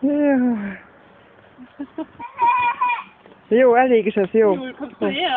Ja. Jo, er det ikke så sjovt? Jo, kom så her.